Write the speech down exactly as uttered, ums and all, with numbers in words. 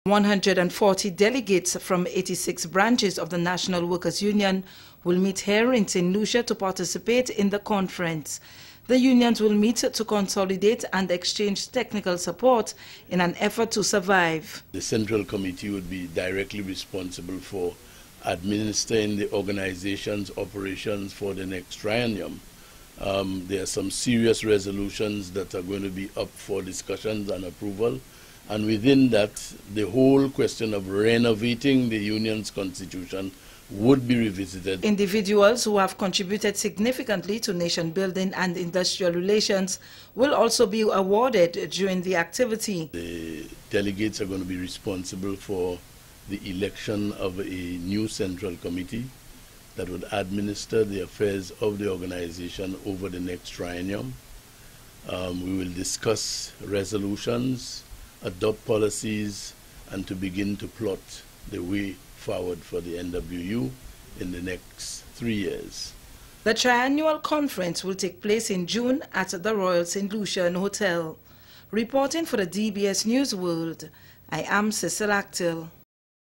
one hundred forty delegates from eighty-six branches of the National Workers' Union will meet here in Saint Lucia to participate in the conference. The unions will meet to consolidate and exchange technical support in an effort to survive. The Central Committee would be directly responsible for administering the organization's operations for the next triennial. Um, there are some serious resolutions that are going to be up for discussions and approval. And within that, the whole question of renovating the union's constitution would be revisited. Individuals who have contributed significantly to nation building and industrial relations will also be awarded during the activity. The delegates are going to be responsible for the election of a new central committee that would administer the affairs of the organization over the next triennium. Um, we will discuss resolutions, adopt policies, and to begin to plot the way forward for the N W U in the next three years. The triennial conference will take place in June at the Royal Saint Lucian Hotel. Reporting for the D B S News World, I am Cecile Actille.